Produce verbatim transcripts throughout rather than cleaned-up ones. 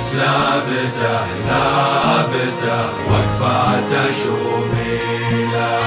الناموس لابته لابته وقفاته شوميله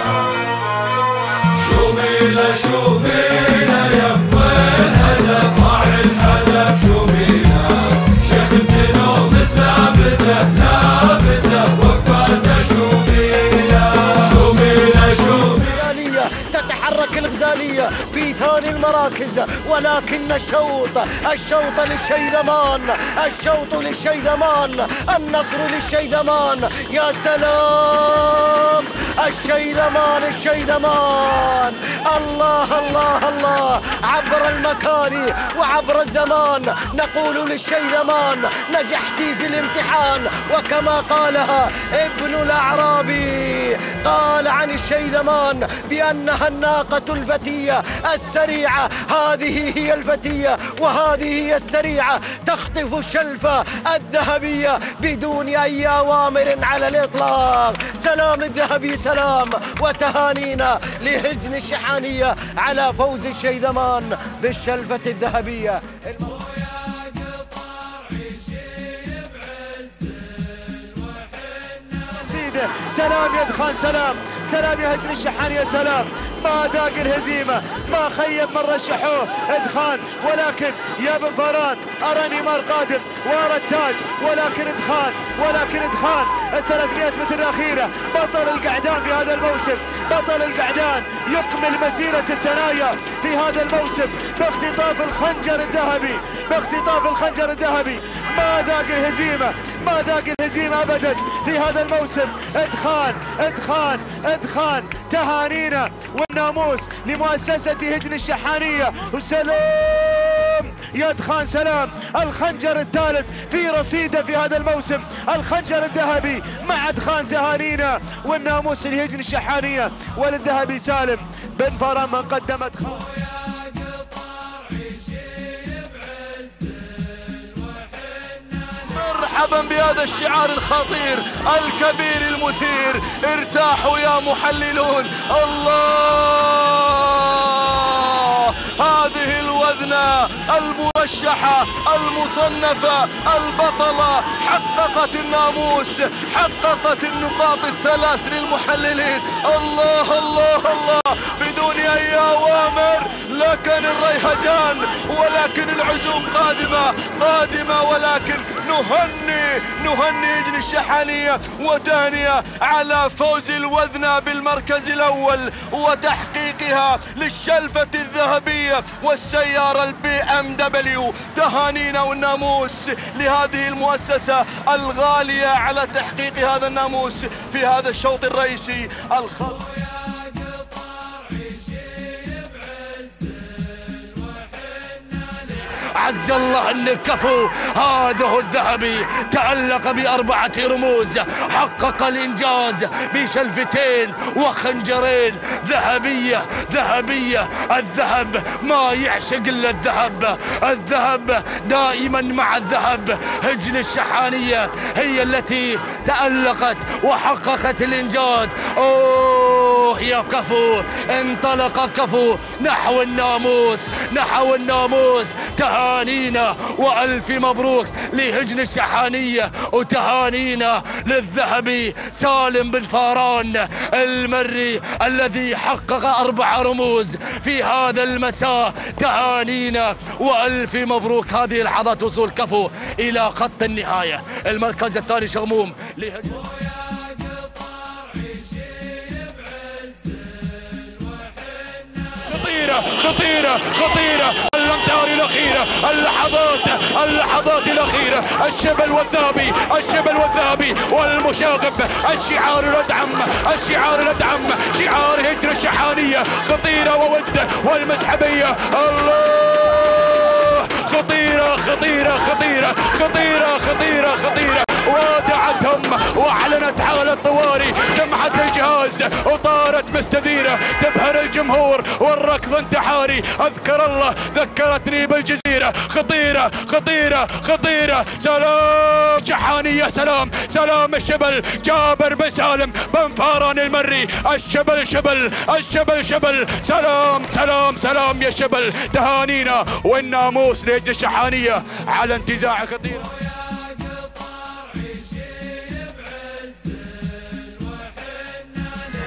شوميله شوميله يبا الهدف راعي الهدف شوميله شيخ الناموس لابته لابته وقفاته شوميله شوميله شوميله تتحرك الغزالية في ثاني المراكز، ولكن الشوط الشوط للشيدمان، الشوط للشيدمان، النصر للشيدمان. يا سلام الشيدمان الشيدمان، الله الله الله، عبر المكان وعبر الزمان نقول للشيدمان نجحتي في الامتحان. وكما قالها ابن الأعرابي قال عن الشيدمان بأنها الناقة الفتية السريعة، هذه هي الفتية وهذه هي السريعة، تخطف الشلفة الذهبية بدون أي أوامر على الإطلاق. سلام الذهبي سلام، وتهانينا لهجن الشحانية على فوز الشيدمان بالشلفة الذهبية. سلام يا دخان سلام، سلام يا هجن الشحانية سلام، ما ذاق الهزيمة، ما خيب من رشحوه ادخان، ولكن يا بن فران أراني مار قادم وارى التاج، ولكن ادخان ولكن ادخان الثلاثمائة متر الأخيرة، بطل القعدان في هذا الموسم، بطل القعدان يكمل مسيرة الثنايا في هذا الموسم باختطاف الخنجر الذهبي، باختطاف الخنجر الذهبي. ما ذاق الهزيمة، ما ذاق الهزيمة أبدا في هذا الموسم. ادخان ادخان ادخان، تهانينا والناموس لمؤسسة هجن الشحانية. وسلام يا ادخان سلام، الخنجر الثالث في رصيده في هذا الموسم، الخنجر الذهبي مع ادخان. تهانينا والناموس لهجن الشحانية وللذهبي سالم بن فران من قدم ادخان. مرحبا بهذا الشعار الخطير الكبير المثير، ارتاحوا يا محللون. الله، هذه الوذنة المرشحة المصنفة البطلة حققت الناموس، حققت النقاط الثلاث للمحللين. الله الله الله، بدون اي اوامر، لكن الريهجان ولكن العزوم قادمة قادمة، ولكن نهني نهني هجن الشحانية وتهنئة على فوز الوذنة بالمركز الأول وتحقيقها للشلفة الذهبية والسيارة البي ام دبليو. تهانينا والناموس لهذه المؤسسة الغالية على تحقيق هذا الناموس في هذا الشوط الرئيسي الخاص. عز الله انك كفو، هذا هو الذهبي، تألق بأربعة رموز، حقق الإنجاز بشلفتين وخنجرين ذهبية ذهبية. الذهب ما يعشق إلا الذهب، الذهب دائما مع الذهب. هجن الشحانية هي التي تألقت وحققت الإنجاز. أوه يا كفو، انطلق كفو نحو الناموس نحو الناموس. تهانينا وألف مبروك لهجن الشحانية، وتهانينا للذهبي سالم بن فاران المري الذي حقق أربع رموز في هذا المساء. تهانينا وألف مبروك. هذه لحظات وصول كفو إلى خط النهاية. المركز الثاني شغموم لهجن خطيرة خطيرة خطيرة، الأمتار الأخيرة، اللحظات اللحظات الأخيرة، الشبل والذهبي الشبل والذهبي والمشاغب. الشعار الأدعم الشعار الأدعم شعار هجن الشحانية. خطيرة وود والمسحبية. الله، خطيرة خطيرة خطيرة خطيرة خطيرة خطيرة. وادعتهم واعلنت حالة طوارئ، سمعت الجهاز وطارت مستديرة تبهر الجمهور والركض انتحاري. اذكر الله ذكرتني بالجزيرة. خطيرة خطيرة خطيرة. سلام شحانية، سلام سلام الشبل جابر بن سالم بن فاران المري. الشبل شبل الشبل شبل. سلام سلام سلام يا شبل. تهانينا والناموس لهجن الشحانية على انتزاع خطير.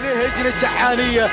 لهجن الشحانية.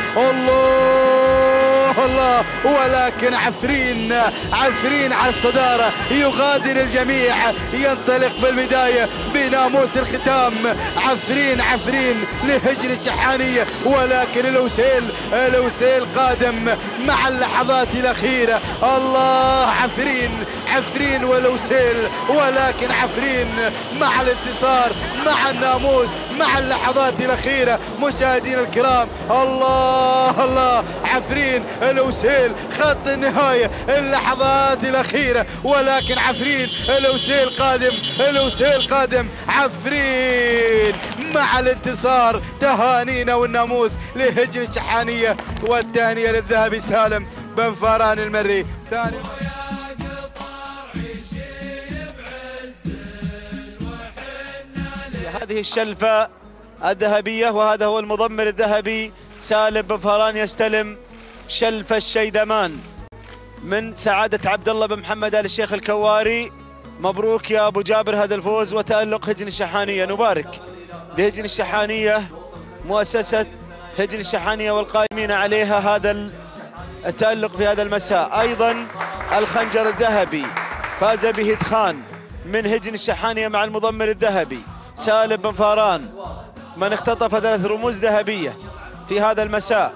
الله الله، ولكن عفرين عفرين على الصدارة، يغادر الجميع، ينطلق بالبداية بناموس الختام. عفرين عفرين لهجن الشحانية، ولكن الوسيل الوسيل قادم مع اللحظات الأخيرة. الله، عفرين عفرين والوسيل، ولكن عفرين مع الانتصار، مع الناموس، مع اللحظات الأخيرة. مشاهدينا الكرام، الله الله، عفرين الوسيل خط النهاية، اللحظات الأخيرة، ولكن عفرين الوسيل قادم، الوسيل قادم، عفرين مع الانتصار. تهانينا والناموس لهجن الشحانية، والتهنئة للذهبي سالم بن فاران المري. ثاني هذه الشلفة الذهبية، وهذا هو المضمر الذهبي سالم بن فاران يستلم شلف الشيدمان من سعادة عبد الله بن محمد آل الشيخ الكواري. مبروك يا أبو جابر هذا الفوز وتألق هجن الشحانية. نبارك لهجن الشحانية، مؤسسة هجن الشحانية والقائمين عليها هذا التألق في هذا المساء. أيضا الخنجر الذهبي فاز به دخان من هجن الشحانية مع المضمر الذهبي سالم بن فاران، من اختطف ثلاث رموز ذهبية في هذا المساء.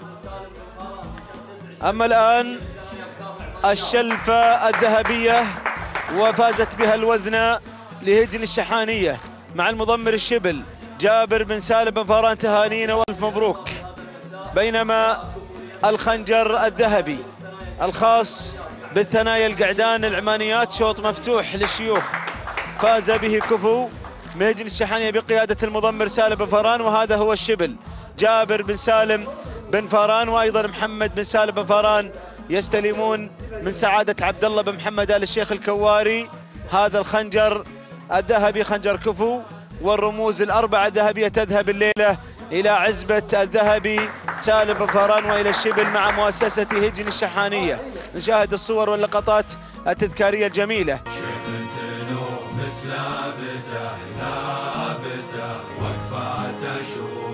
أما الآن الشلفة الذهبية وفازت بها الوذنة لهجن الشحانية مع المضمر الشبل جابر بن سالم بن فاران. تهانينا والف مبروك. بينما الخنجر الذهبي الخاص بالثنايا القعدان العمانيات شوط مفتوح للشيوخ فاز به كفو من هجن الشحانية بقيادة المضمر سالم بن فاران، وهذا هو الشبل جابر بن سالم بن فاران، وأيضا محمد بن سالم بن فاران يستلمون من سعادة عبد الله بن محمد آل الشيخ الكواري هذا الخنجر الذهبي خنجر كفو. والرموز الأربعة الذهبية تذهب الليلة إلى عزبة الذهبي سالم بن فاران وإلى الشبل مع مؤسسة هجن الشحانية. نشاهد الصور واللقطات التذكارية الجميلة. مثل لابته لابته وقفاته شوف